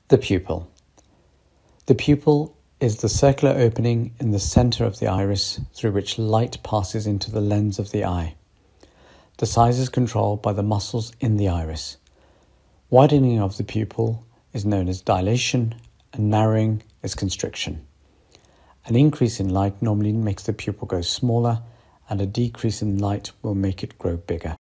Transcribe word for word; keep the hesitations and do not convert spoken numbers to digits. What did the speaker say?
The pupil. The pupil is the circular opening in the center of the iris through which light passes into the lens of the eye. The size is controlled by the muscles in the iris. Widening of the pupil is known as dilation and narrowing is constriction. An increase in light normally makes the pupil go smaller, and a decrease in light will make it grow bigger.